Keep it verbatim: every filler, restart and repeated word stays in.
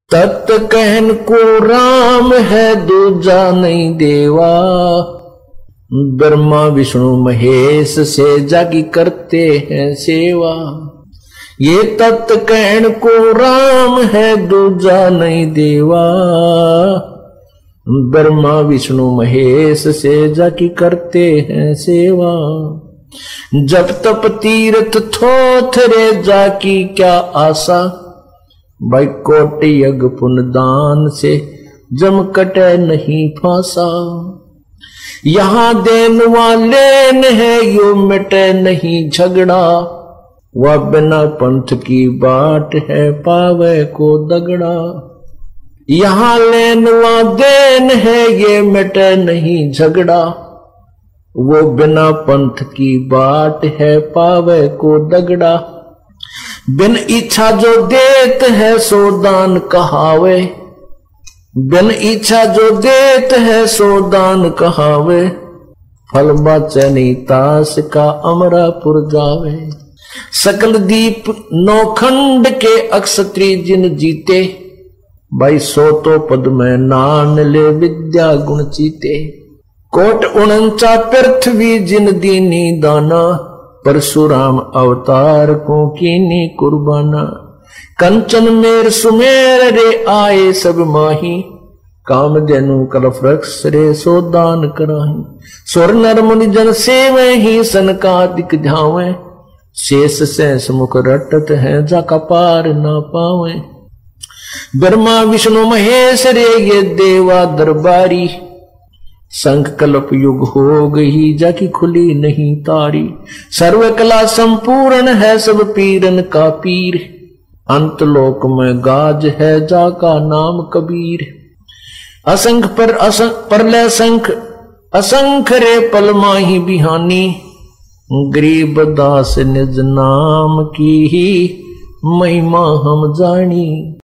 तत् कहन को राम है दूजा नहीं देवा। ब्रह्मा विष्णु महेश से जागी करते हैं सेवा। ये तत् कहन को राम है दूजा नहीं देवा। ब्रह्मा विष्णु महेश से जाकी करते हैं सेवा। जब तप तीर्थ थोथरे जाकी क्या आशा। भाई कोट यज्ञ पुण्य दान से जम कटे नहीं फांसा। यहां देन वालेन है यो मिटे नहीं झगड़ा। वह बिना पंथ की बाट है पावे को दगड़ा। यहां लेन वा देन है ये मिटे नहीं झगड़ा। वो बिना पंथ की बाट है पावे को दगड़ा। बिन इच्छा जो देत है सो दान कहावे। बिन इच्छा जो देत है सो दान कहावे। फल बाचे नहीं तास का अमरापुर जावे। सकल दीप नौखंड के अक्षत्री जिन जीते। भाई सो तो पद में नान ले विद्या गुण चीते। कोट उनचा पृथ्वी जिन दीनी दाना। परशुराम अवतार को कीनी कुर्बाना। कंचन मेर सुमेर रे आए सब माही। काम देनु कलफ रक्ष रे सो दान कराही। स्वर नर मुनि जन सेवे ही सनकादिक झावे। शेष से मुख रटत है जाका पार ना पावे। ब्रह्मा विष्णु महेश रे ये देवा दरबारी। संख कल्प युग हो गई जाकी खुली नहीं तारी। सर्व कला संपूर्ण है सब पीरन का पीर। अंत लोक में गाज है जाका नाम कबीर। असंख पर असंख परलय संख असंख रे पल माही बिहानी। गरीब दास निज नाम की ही महिमा हम जानी।